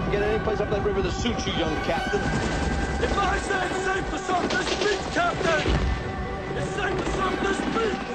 can get any place up that river that suits you, young captain. If I say it's safe to surf this beach, Captain, it's safe to surf this beach.